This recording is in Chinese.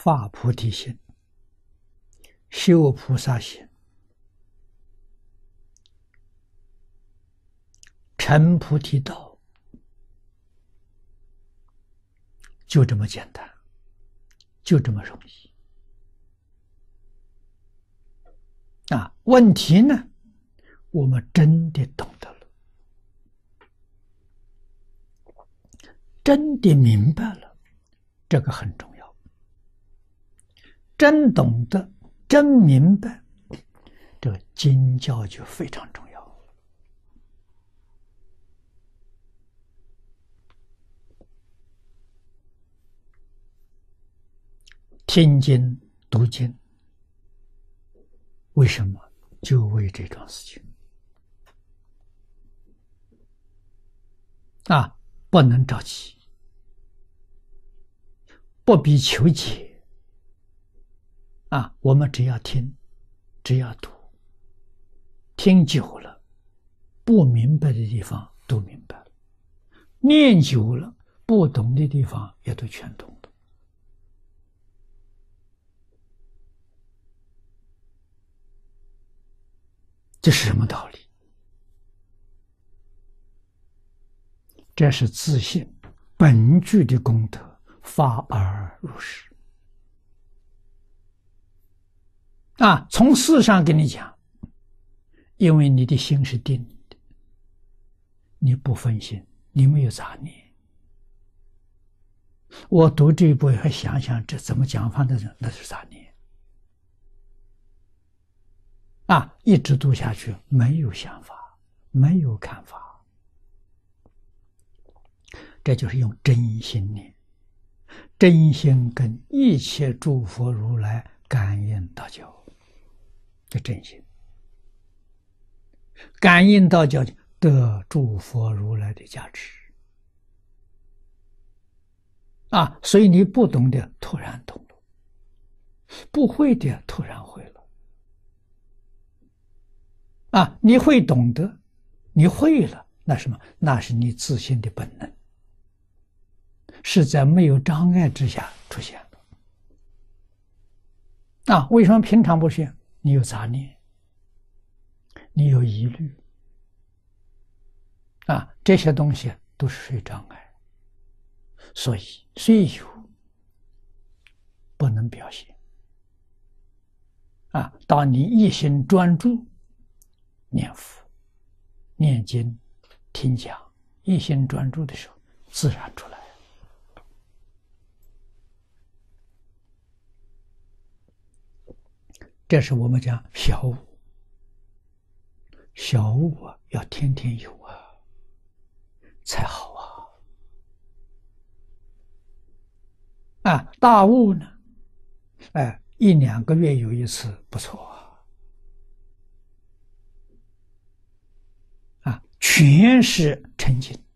发菩提心，修菩萨行，成菩提道，就这么简单，就这么容易。问题呢，我们真的懂得了，真的明白了，这个很重要。真懂得，真明白，这个经教就非常重要。听经读经，为什么？就为这桩事情不能着急，不必求解我们只要听，只要读，听久了，不明白的地方都明白了，念久了，不懂的地方也都全懂了。这是什么道理？这是自信本具的功德，发而入实。从事上跟你讲，因为你的心是定的，你不分心，你没有杂念。我读这一部还想想这怎么讲法的人，那是杂念。一直读下去，没有想法，没有看法，这就是用真心念，真心跟一切诸佛如来感应道交，这真心感应道交得诸佛如来的加持所以你不懂的突然懂了，不会的突然会了。你会懂得，你会了，那什么？那是你自信的本能，是在没有障碍之下出现的。为什么平常不现？你有杂念，你有疑虑，这些东西都是属于障碍，所以虽有，不能表现。当你一心专注念佛、念经、听讲，一心专注的时候，自然出来。这是我们讲小悟，小悟要天天有才好大悟呢，1-2个月有一次不错全是沉静，